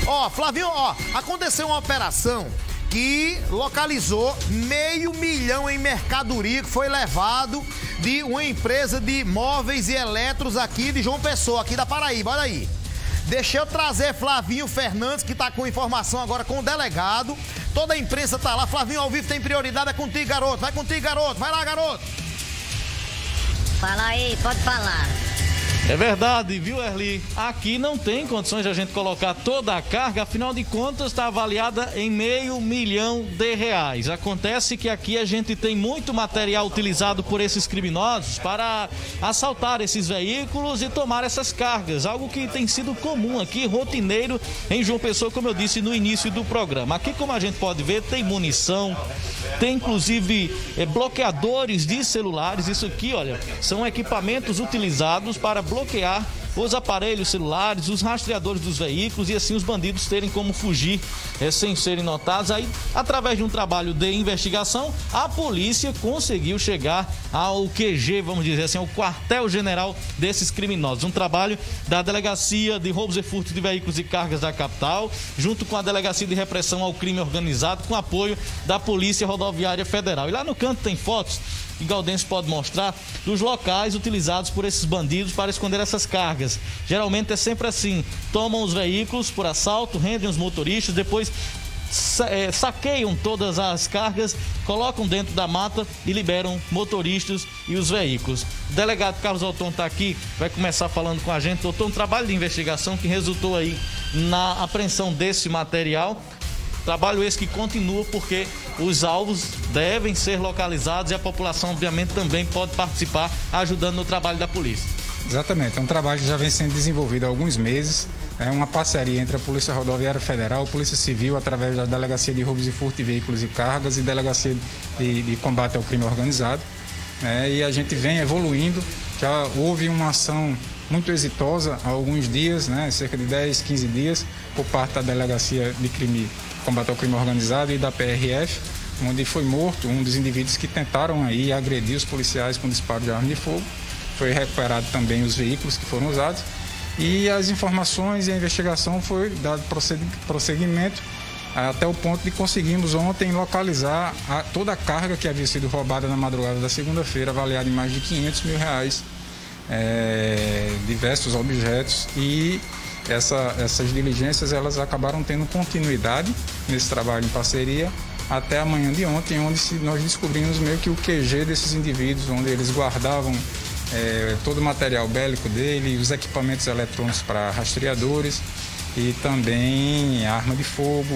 Ó, Flavinho, ó, aconteceu uma operação que localizou R$500 mil em mercadoria que foi levado de uma empresa de móveis e eletros aqui de João Pessoa, aqui da Paraíba, olha aí. Deixa eu trazer Flavinho Fernandes, que tá com informação agora com o delegado. Toda a imprensa tá lá. Flavinho, ao vivo tem prioridade, é contigo, garoto. Vai contigo, garoto. Vai lá, garoto. Fala aí, pode falar. É verdade, viu, Erli? Aqui não tem condições de a gente colocar toda a carga, afinal de contas está avaliada em R$500 mil. Acontece que aqui a gente tem muito material utilizado por esses criminosos para assaltar esses veículos e tomar essas cargas, algo que tem sido comum aqui, rotineiro em João Pessoa, como eu disse no início do programa. Aqui, como a gente pode ver, tem munição, tem inclusive bloqueadores de celulares. Isso aqui, olha, são equipamentos utilizados para bloquear os aparelhos celulares, os rastreadores dos veículos e assim os bandidos terem como fugir sem serem notados. Aí, através de um trabalho de investigação, a polícia conseguiu chegar ao QG, vamos dizer assim, ao quartel-general desses criminosos. Um trabalho da Delegacia de Roubos e Furtos de Veículos e Cargas da capital, junto com a Delegacia de Repressão ao Crime Organizado, com apoio da Polícia Rodoviária Federal. E lá no canto tem fotos que Gaudêncio pode mostrar dos locais utilizados por esses bandidos para esconder essas cargas. Geralmente é sempre assim: tomam os veículos por assalto, rendem os motoristas, depois saqueiam todas as cargas, colocam dentro da mata e liberam motoristas e os veículos. O delegado Carlos Alton está aqui, vai começar falando com a gente. Doutor, um trabalho de investigação que resultou aí na apreensão desse material. Trabalho esse que continua porque os alvos devem ser localizados e a população, obviamente, também pode participar ajudando no trabalho da polícia. Exatamente, é um trabalho que já vem sendo desenvolvido há alguns meses. É uma parceria entre a Polícia Rodoviária Federal, a Polícia Civil, através da Delegacia de Roubos e Furtos de Veículos e Cargas e Delegacia de Combate ao Crime Organizado. E a gente vem evoluindo. Já houve uma ação muito exitosa há alguns dias, cerca de 10, 15 dias, por parte da Delegacia de Combate ao Crime Organizado e da PRF, onde foi morto um dos indivíduos que tentaram aí agredir os policiais com disparo de arma de fogo. Foi recuperado também os veículos que foram usados e as informações e a investigação foi dado prosseguimento até o ponto de conseguirmos ontem localizar toda a carga que havia sido roubada na madrugada da segunda-feira, avaliada em mais de R$500 mil, diversos objetos, e essas diligências elas acabaram tendo continuidade nesse trabalho em parceria até a manhã de ontem, onde nós descobrimos meio que o QG desses indivíduos, onde eles guardavam todo o material bélico dele, os equipamentos eletrônicos para rastreadores e também arma de fogo,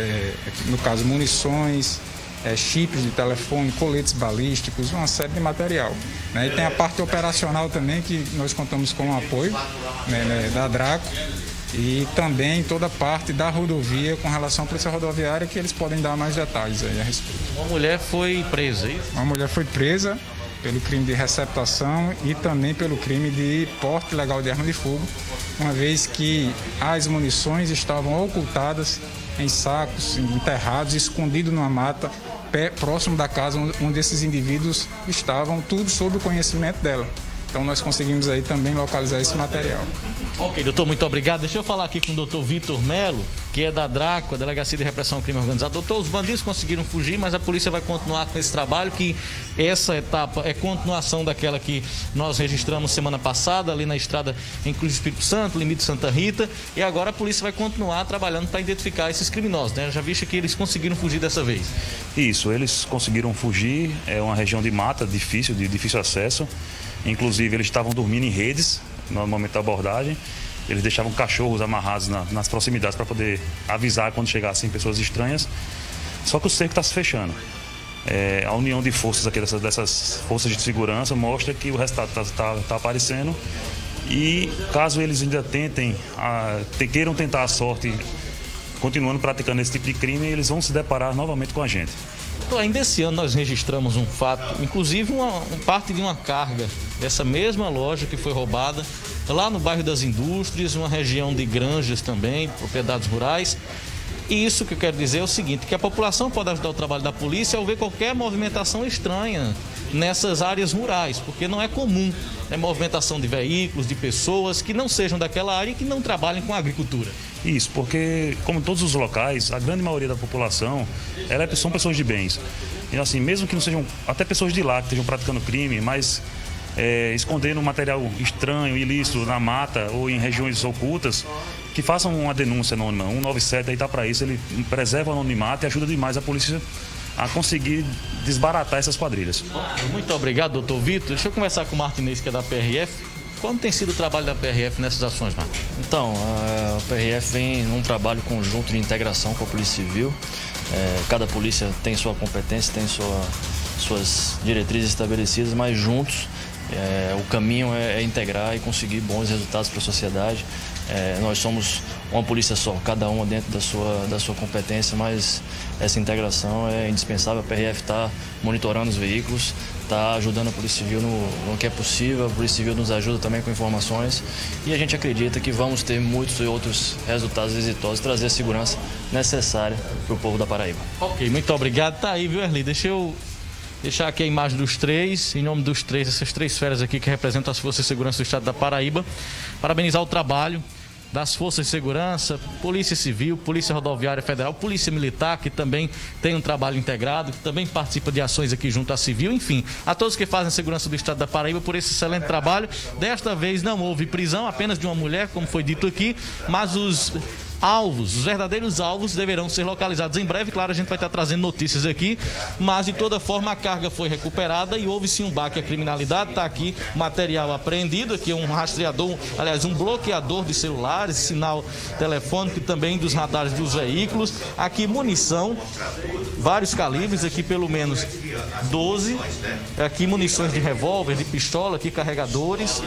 no caso munições, chips de telefone, coletes balísticos, uma série de material. E tem a parte operacional também, que nós contamos com o apoio da Draco e também toda a parte da rodovia com relação à Polícia Rodoviária, que eles podem dar mais detalhes aí a respeito. Uma mulher foi presa, é isso? Uma mulher foi presa pelo crime de receptação e também pelo crime de porte ilegal de arma de fogo, uma vez que as munições estavam ocultadas em sacos, enterrados, escondidos numa mata, próximo da casa onde esses indivíduos estavam, tudo sob o conhecimento dela. Então nós conseguimos aí também localizar esse material. Ok, doutor, muito obrigado. Deixa eu falar aqui com o doutor Vitor Melo, que é da DRACO, a Delegacia de Repressão ao Crime Organizado. Doutor, os bandidos conseguiram fugir, mas a polícia vai continuar com esse trabalho, que essa etapa é continuação daquela que nós registramos semana passada, ali na estrada em Cruz do Espírito Santo, limite Santa Rita, e agora a polícia vai continuar trabalhando para identificar esses criminosos, né? Já visto que eles conseguiram fugir dessa vez. Isso, eles conseguiram fugir, é uma região de mata difícil, de difícil acesso. Inclusive, eles estavam dormindo em redes no momento da abordagem. Eles deixavam cachorros amarrados nas proximidades para poder avisar quando chegassem pessoas estranhas. Só que o cerco está se fechando. A união de forças aqui dessas forças de segurança mostra que o resultado está aparecendo. E caso eles ainda queiram tentar a sorte, continuando praticando esse tipo de crime, eles vão se deparar novamente com a gente. Ainda esse ano nós registramos um fato, inclusive parte de uma carga dessa mesma loja que foi roubada lá no bairro das Indústrias, uma região de granjas também, propriedades rurais. E isso que eu quero dizer é o seguinte, que a população pode ajudar o trabalho da polícia ao ver qualquer movimentação estranha nessas áreas rurais, porque não é comum movimentação de veículos, de pessoas que não sejam daquela área e que não trabalhem com a agricultura. Isso, porque como todos os locais, a grande maioria da população, são pessoas de bens. E assim, mesmo que não sejam até pessoas de lá que estejam praticando crime, mas escondendo material estranho, ilícito na mata ou em regiões ocultas, que façam uma denúncia anônima. 197 aí está para isso, ele preserva o anonimato e ajuda demais a polícia a conseguir desbaratar essas quadrilhas. Muito obrigado, doutor Vitor. Deixa eu conversar com o Martinez, que é da PRF. Como tem sido o trabalho da PRF nessas ações, Marcos? Então, a PRF vem num trabalho conjunto de integração com a Polícia Civil. Cada polícia tem sua competência, tem suas diretrizes estabelecidas, mas juntos o caminho é integrar e conseguir bons resultados para a sociedade. Nós somos uma polícia só, cada uma dentro da sua competência, mas essa integração é indispensável. A PRF está monitorando os veículos, está ajudando a Polícia Civil no que é possível, a Polícia Civil nos ajuda também com informações e a gente acredita que vamos ter muitos e outros resultados exitosos, trazer a segurança necessária para o povo da Paraíba. Ok, muito obrigado. Tá aí, viu, Erli? Deixa eu deixar aqui a imagem dos três, em nome dos três, essas três feras aqui que representam as Forças de Segurança do Estado da Paraíba. Parabenizar o trabalho das Forças de Segurança, Polícia Civil, Polícia Rodoviária Federal, Polícia Militar, que também tem um trabalho integrado, que também participa de ações aqui junto à Civil, enfim, a todos que fazem a segurança do Estado da Paraíba por esse excelente trabalho. Desta vez não houve prisão, apenas de uma mulher, como foi dito aqui, mas os verdadeiros alvos deverão ser localizados em breve. Claro, a gente vai estar trazendo notícias aqui, mas de toda forma a carga foi recuperada e houve sim um baque à criminalidade. Está aqui material apreendido, aqui um rastreador, aliás, um bloqueador de celulares, sinal telefônico e também dos radares dos veículos. Aqui munição, vários calibres, aqui pelo menos 12. Aqui munições de revólver, de pistola, aqui carregadores.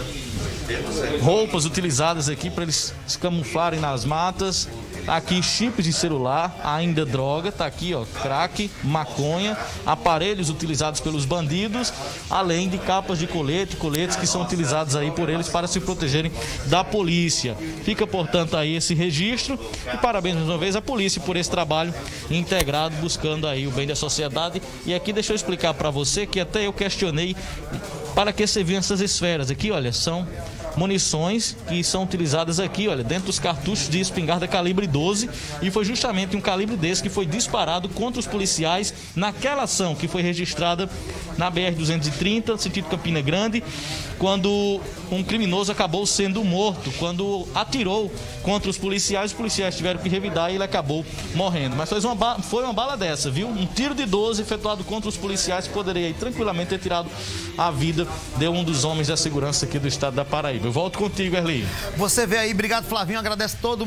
Roupas utilizadas aqui para eles se camuflarem nas matas. Aqui chips de celular, ainda droga, tá aqui ó, crack, maconha, aparelhos utilizados pelos bandidos, além de capas de coletes que são utilizados aí por eles para se protegerem da polícia. Fica, portanto, aí esse registro e parabéns mais uma vez à polícia por esse trabalho integrado, buscando aí o bem da sociedade. E aqui deixa eu explicar para você que até eu questionei para que serviam essas esferas aqui, olha, são munições que são utilizadas aqui, olha, dentro dos cartuchos de espingarda calibre 12, e foi justamente um calibre desse que foi disparado contra os policiais naquela ação que foi registrada na BR-230, sentido Campina Grande, quando um criminoso acabou sendo morto, quando atirou contra os policiais tiveram que revidar e ele acabou morrendo. Mas foi uma bala dessa, viu? Um tiro de 12 efetuado contra os policiais que poderia aí, tranquilamente ter tirado a vida de um dos homens da segurança aqui do Estado da Paraíba. Eu volto contigo, Erli. Você vê aí, obrigado, Flavinho, agradece todo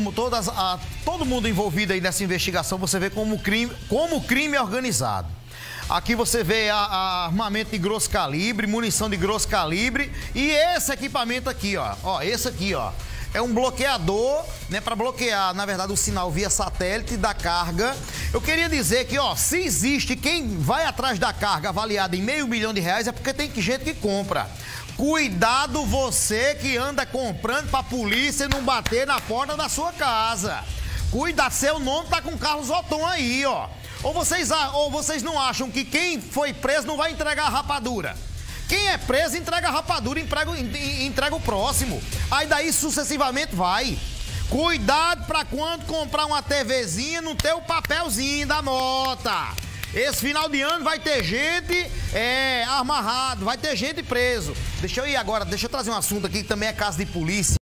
mundo envolvido aí nessa investigação. Você vê como crime é organizado. Aqui você vê armamento de grosso calibre, munição de grosso calibre e esse equipamento aqui, ó, esse aqui, ó, é um bloqueador, né, para bloquear, na verdade, o sinal via satélite da carga. Eu queria dizer que, ó, se existe quem vai atrás da carga avaliada em R$500 mil é porque tem gente que compra. Cuidado você que anda comprando pra polícia não bater na porta da sua casa. Cuidado, seu nome tá com Carlos Oton aí, ó. Ou vocês não acham que quem foi preso não vai entregar a rapadura? Quem é preso entrega a rapadura, entrega o próximo. Aí daí sucessivamente vai. Cuidado pra quando comprar uma TVzinha não ter o papelzinho da nota. Esse final de ano vai ter gente amarrado, vai ter gente preso. Deixa eu ir agora, deixa eu trazer um assunto aqui que também é caso de polícia.